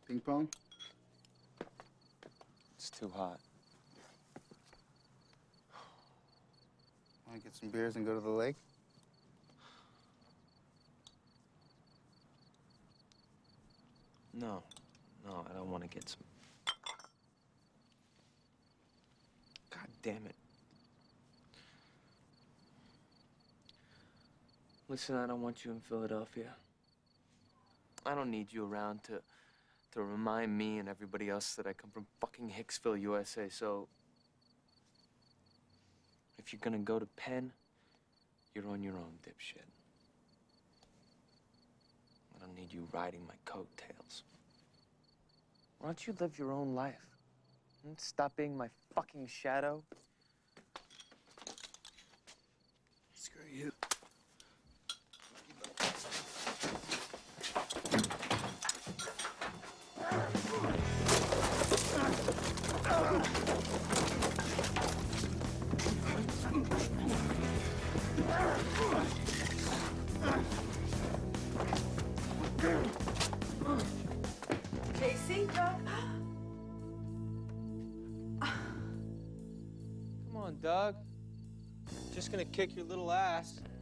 Ping pong? It's too hot. Want to get some beers and go to the lake? No, I don't want to get some. God damn it. Listen, I don't want you in Philadelphia. I don't need you around to remind me and everybody else that I come from fucking Hicksville, USA. So if you're gonna go to Penn, you're on your own, dipshit. I don't need you riding my coattails. Why don't you live your own life? Stop being my fucking shadow. Screw you. Casey, Doug? Come on, Doug. Just gonna kick your little ass.